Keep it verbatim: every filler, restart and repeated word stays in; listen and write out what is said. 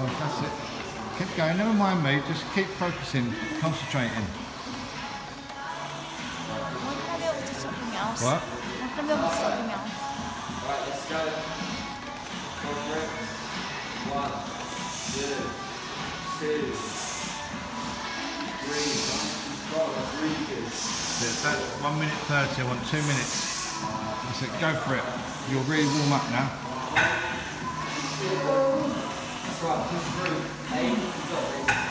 Come on, that's it. Keep going, never mind me, just keep focusing, concentrating. Why can't I be able to do something else? What? Why can't I be able to do something else? Right, let's go. Four reps. One, two, two, three. Four. That's really good. That's it. one minute thirty, I want two minutes. That's it, go for it. You'll really warm up now. That's right, push through. Eight, you got this.